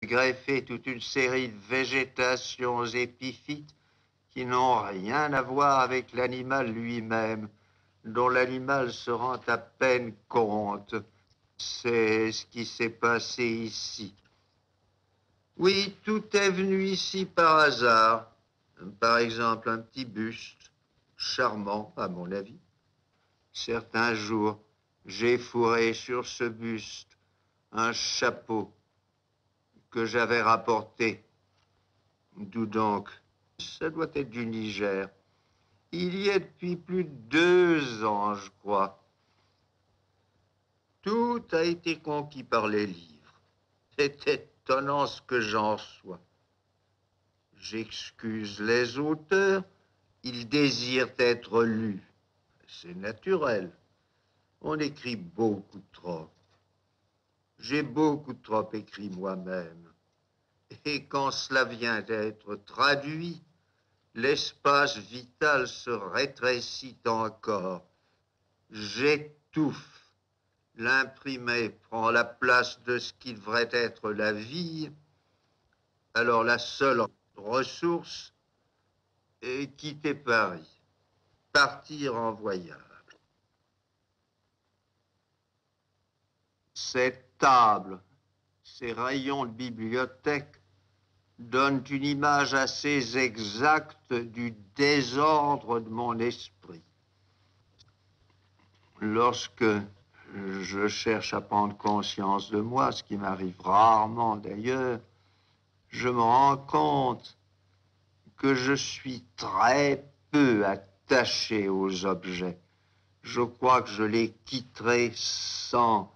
greffer toute une série de végétations épiphytes qui n'ont rien à voir avec l'animal lui-même, dont l'animal se rend à peine compte. C'est ce qui s'est passé ici. Oui, tout est venu ici par hasard. Par exemple, un petit buste, charmant à mon avis. Certains jours, j'ai fourré sur ce buste un chapeau que j'avais rapporté. D'où donc? Ça doit être du Niger. Il y est depuis plus de 2 ans, je crois. Tout a été conquis par les livres. C'est étonnant ce que j'en sois. J'excuse les auteurs, ils désirent être lus. C'est naturel. On écrit beaucoup trop. J'ai beaucoup trop écrit moi-même. Et quand cela vient d'être traduit, l'espace vital se rétrécit encore. J'étouffe. L'imprimé prend la place de ce qui devrait être la vie. Alors la seule ressource est quitter Paris, partir en voyage. Cette table, ces rayons de bibliothèque donnent une image assez exacte du désordre de mon esprit. Lorsque je cherche à prendre conscience de moi, ce qui m'arrive rarement d'ailleurs, je me rends compte que je suis très peu attaché aux objets. Je crois que je les quitterai sans